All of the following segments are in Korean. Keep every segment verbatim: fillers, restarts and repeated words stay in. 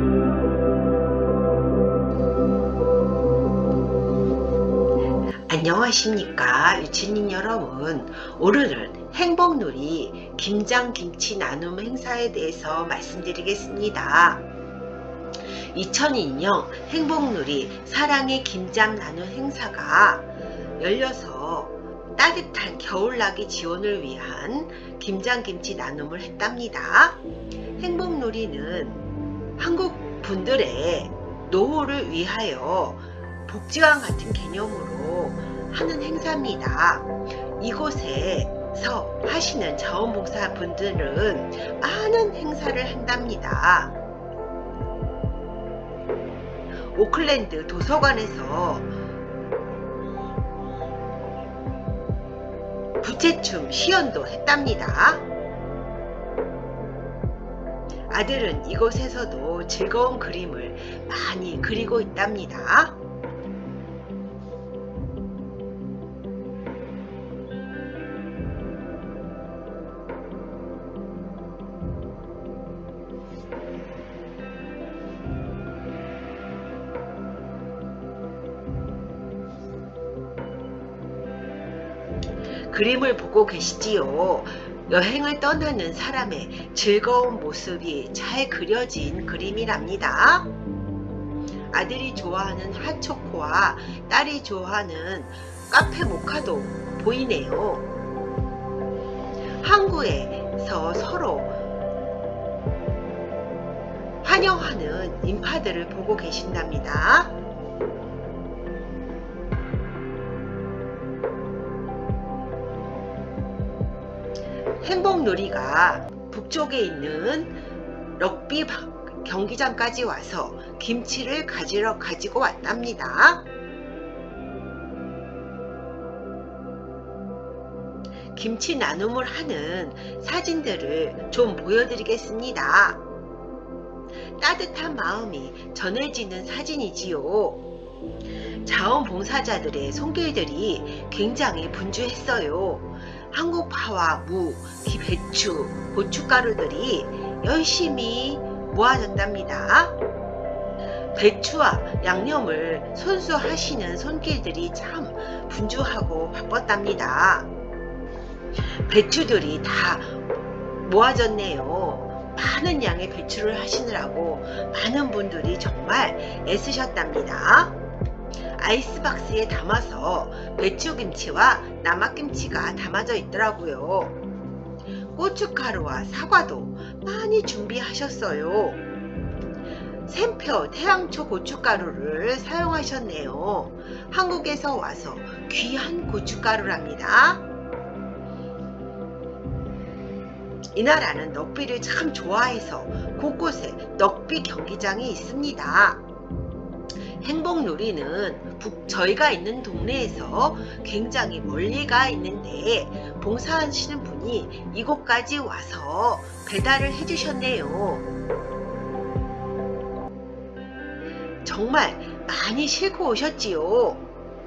안녕하십니까 유치님 여러분. 오늘은 행복누리 김장김치 나눔 행사에 대해서 말씀드리겠습니다. 이천이 년 행복누리 사랑의 김장 나눔 행사가 열려서 따뜻한 겨울나기 지원을 위한 김장김치 나눔을 했답니다. 행복누리는 한국 분들의 노후를 위하여 복지와 같은 개념으로 하는 행사입니다. 이곳에서 하시는 자원봉사 분들은 많은 행사를 한답니다. 오클랜드 도서관에서 부채춤 시연도 했답니다. 아들은 이곳에서도 즐거운 그림을 많이 그리고 있답니다. 그림을 보고 계시지요? 여행을 떠나는 사람의 즐거운 모습이 잘 그려진 그림이랍니다. 아들이 좋아하는 핫초코와 딸이 좋아하는 카페 모카도 보이네요. 항구에서 서로 환영하는 인파들을 보고 계신답니다. 행복누리가 북쪽에 있는 럭비 경기장까지 와서 김치를 가지러 가지고 왔답니다. 김치 나눔을 하는 사진들을 좀 보여드리겠습니다. 따뜻한 마음이 전해지는 사진이지요. 자원봉사자들의 손길들이 굉장히 분주했어요. 한국파와 무, 배추, 고춧가루들이 열심히 모아졌답니다. 배추와 양념을 손수하시는 손길들이 참 분주하고 바빴답니다. 배추들이 다 모아졌네요. 많은 양의 배추를 하시느라고 많은 분들이 정말 애쓰셨답니다. 아이스박스에 담아서 배추김치와 남아김치가 담아져 있더라고요. 고춧가루와 사과도 많이 준비하셨어요. 샘표 태양초 고춧가루를 사용하셨네요. 한국에서 와서 귀한 고춧가루랍니다. 이 나라는 럭비를 참 좋아해서 곳곳에 럭비 경기장이 있습니다. 행복누리는 북, 저희가 있는 동네에서 굉장히 멀리가 있는데 봉사하시는 분이 이곳까지 와서 배달을 해주셨네요. 정말 많이 싣고 오셨지요.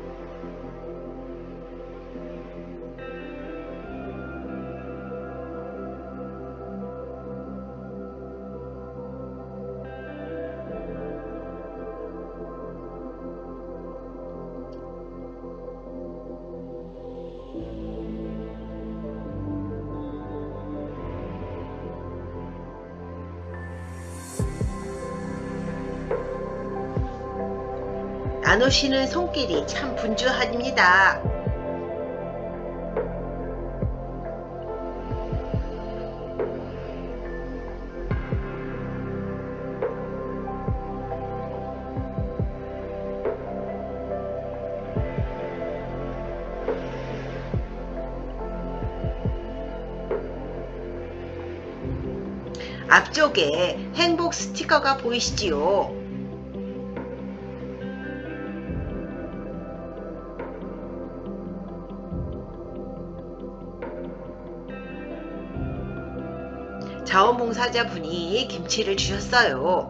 나누시는 손길이 참 분주합니다. 앞쪽에 행복 스티커가 보이시지요? 자원봉사자분이 김치를 주셨어요.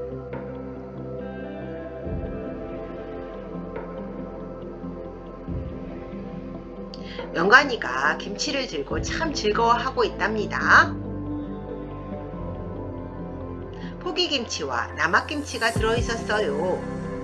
영관이가 김치를 들고 참 즐거워하고 있답니다. 포기김치와 남학김치가 들어있었어요.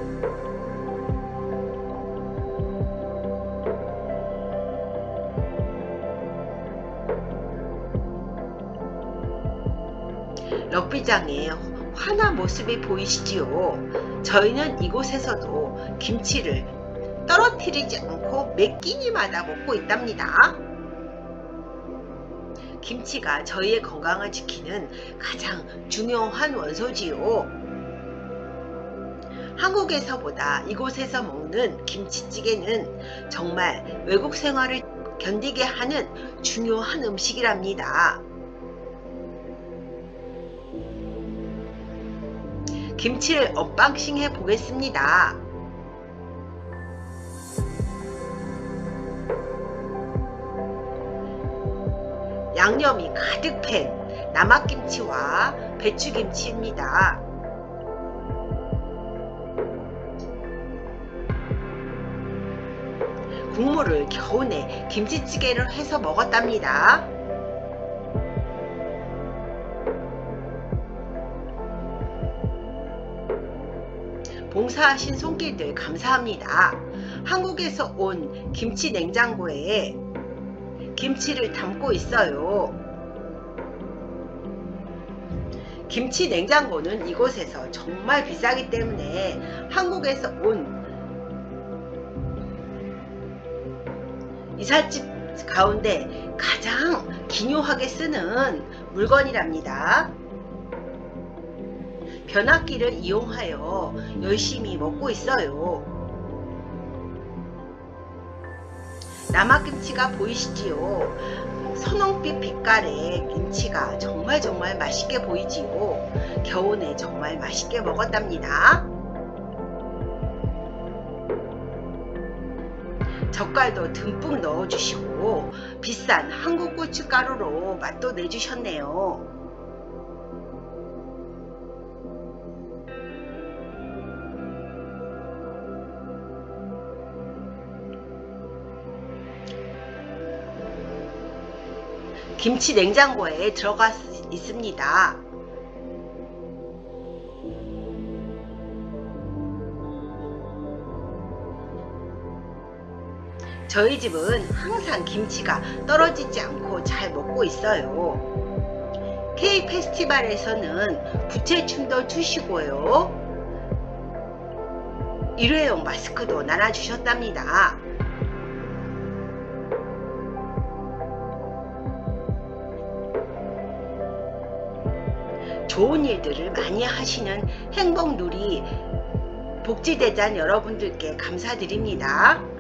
럭비장의 환한 모습이 보이시지요? 저희는 이곳에서도 김치를 떨어뜨리지 않고 몇 끼니마다 먹고 있답니다. 김치가 저희의 건강을 지키는 가장 중요한 원소지요. 한국에서보다 이곳에서 먹는 김치찌개는 정말 외국 생활을 견디게 하는 중요한 음식이랍니다. 김치를 언박싱 해 보겠습니다. 양념이 가득 팬 남학김치와 배추김치입니다. 국물을 겨우내 김치찌개를 해서 먹었답니다. 봉사하신 손길들 감사합니다. 한국에서 온 김치 냉장고에 김치를 담고 있어요. 김치 냉장고는 이곳에서 정말 비싸기 때문에 한국에서 온 이삿집 가운데 가장 기묘하게 쓰는 물건이랍니다. 변압기를 이용하여 열심히 먹고 있어요. 남학김치가 보이시지요? 선홍빛 빛깔의 김치가 정말 정말 맛있게 보이지요? 겨우내 정말 맛있게 먹었답니다. 젓갈도 듬뿍 넣어주시고 비싼 한국 고춧가루로 맛도 내주셨네요. 김치 냉장고에 들어가 있습니다. 저희 집은 항상 김치가 떨어지지 않고 잘 먹고 있어요. K 페스티벌에서는 부채춤도 추시고요. 일회용 마스크도 나눠주셨답니다. 좋은 일들을 많이 하시는 행복누리 복지대장 여러분들께 감사드립니다.